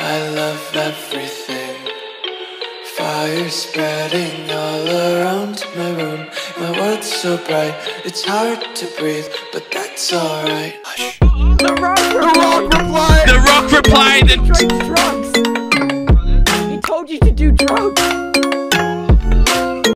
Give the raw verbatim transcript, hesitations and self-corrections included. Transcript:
I love everything. Fire spreading all around my room. My world's so bright, it's hard to breathe, but that's alright. Hush. The Rock replied! The Rock replied! The Rock replied! He drugs! He told you to do drugs!